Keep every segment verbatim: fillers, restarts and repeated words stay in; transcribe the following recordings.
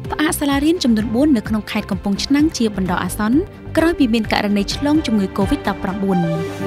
ផ្អាកសាលារៀនចំនួនbốnនៅក្នុងខេត្តកំពង់ឆ្នាំងជាបណ្ដោះអាសន្នក្រោយពីមានករណីឆ្លងជំងឺ កូវីដ ដប់ប្រាំបួន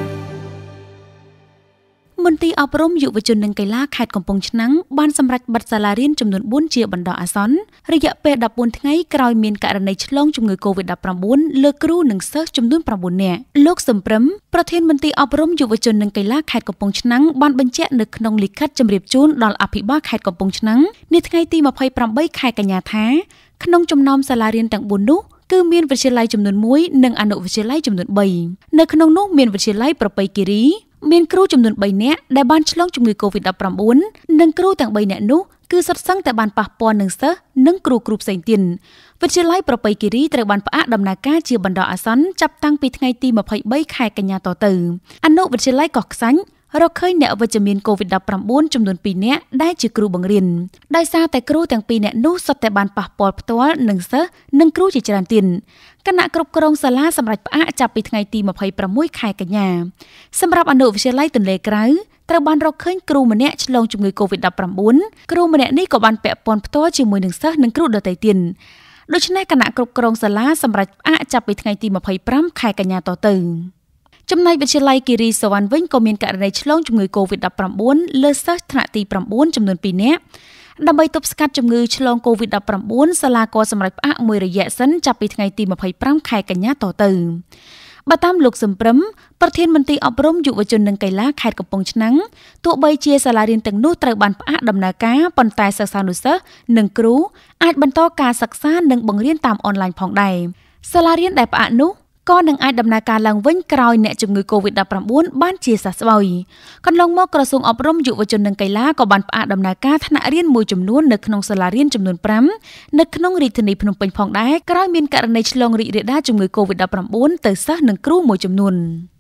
មន្ទីរអប់រំយុវជននិងកីឡាខេត្តកំពង់ឆ្នាំងបានសម្រេចបិទសាលារៀនចំនួនbốnជាបណ្ដោះអាសន្នរយៈពេលដប់បួនថ្ងៃក្រោយមានករណីឆ្លងជំងឺ កូវីដ ដប់ប្រាំបួន លើគ្រូនិងសិស្សចំនួនប្រាំបួននាក់លោកសំព្រឹមប្រធានមន្ទីរអប់រំយុវជននិងកីឡាខេត្តកំពង់ឆ្នាំងបានបញ្ជាក់នៅក្នុងលិខិតជម្រាបជូនដល់អភិបាលខេត្តកំពង់ឆ្នាំងនាថ្ងៃទីម្ភៃប្រាំបីខែកញ្ញាថាក្នុងចំណោមសាលារៀនទាំងបួននោះគឺមានវិទ្យាល័យចំនួនមួយនិងអនុវិទ្យាល័យចំនួនបីនៅក្នុងនោះមានវិទ្យាល័យប្រពៃគិរីមានគ្រូចំនួនបីនាក់ដែលបានឆ្លងជំងឺ កូវីដ ដប់ប្រាំបួន និងគ្រូទាំងបីនាក់នោះគឺសុទ្ធសឹងតែបានប៉ះពាល់នឹងសិស្សនិងគ្រូគ្រូផ្សេងទៀតវិទ្យាល័យប្រពៃគិរីត្រូវបានផ្អាកដំណើរការជាបណ្ដោះអាសន្នចាប់តាំងពីថ្ងៃទីម្ភៃបីខែកញ្ញាតទៅអនុវិទ្យាល័យកោះខ្សាញ់រកឃើញអ្នកវិជ្ជមាន កូវីដ ដប់ប្រាំបួន ចំនួនពីរនាក់ដែលជាគ្រូបង្រៀនដោយសារតែគ្រូទាំងពីរនាក់នោះសុទ្ធតែបានប៉ះពាល់ផ្ទាល់នឹងសិស្សនិងគ្រូជាច្រើនទៀតគណៈគ្រប់គ្រងសាលាសម្រាប់ផ្អាកចាប់ពីថ្ងៃទីម្ភៃប្រាំមួយខែកញ្ញាសម្រាប់អនុវិទ្យាល័យទន្លេក្រៅត្រូវបានរកឃើញគ្រូម្នាក់ឆ្លងជំងឺ កូវីដ ដប់ប្រាំបួន គ្រូម្នាក់នេះក៏បានពាក់ព័ន្ធផ្ទាល់ជាមួយនឹងសិស្សនិងគ្រូដទៃទៀតដូច្នេះគណៈគ្រប់គ្រងសាលាសម្រាប់ផ្អាកចាប់ពីថ្ងៃទីម្ភៃប្រាំខែកញ្ញាតទៅចំណែកវិទ្យាល័យគិរីសវណ្ណវិញក៏មានករណីឆ្លងជំងឺ កូវីដ ដប់ប្រាំបួន លើសិស្សថ្នាក់ទីប្រាំបួនចំនួនពីរនាក់ដើម្បីទប់ស្កាត់ជំងឺឆ្លង កូវីដ ដប់ប្រាំបួន សាលាក៏សម្រេចផ្អាកមួយរយៈសិនចាប់ពីថ្ងៃទីម្ភៃប្រាំខែកញ្ញាតទៅបើតាមលោកសំព្រឹមប្រធានមន្ទីរអប់រំយុវជននិងកីឡាខេត្តកំពង់ឆ្នាំងទោះបីជាសាលារៀនទាំងនោះត្រូវបានផ្អាកដំណើរការប៉ុន្តែសិស្សានុសិស្សនិងគ្រូអាចបន្តការសិក្សានិងបង្រៀនតាមអនឡាញផងដែរសាលារៀនដែលផ្អាកនោះក៏នឹងអាចដំណើរការឡើងវិញក្រោយអ្នកជំងឺ កូវីដ ដប់ប្រាំបួន បានជាសះស្បើយកន្លងមកក្រសួងអប់រំយុវជននិងកីឡាក៏បានផ្អាកដំណើរការថ្នាក់រៀនមួយចំនួននៅក្នុងសាលារៀនចំនួនប្រាំនៅក្នុងរាជធានីភ្នំពេញផងដែរក្រោយមានករណីឆ្លងរីករាលដាលជំងឺ កូវីដ ដប់ប្រាំបួន ទៅសិស្សនិងគ្រូមួយចំនួន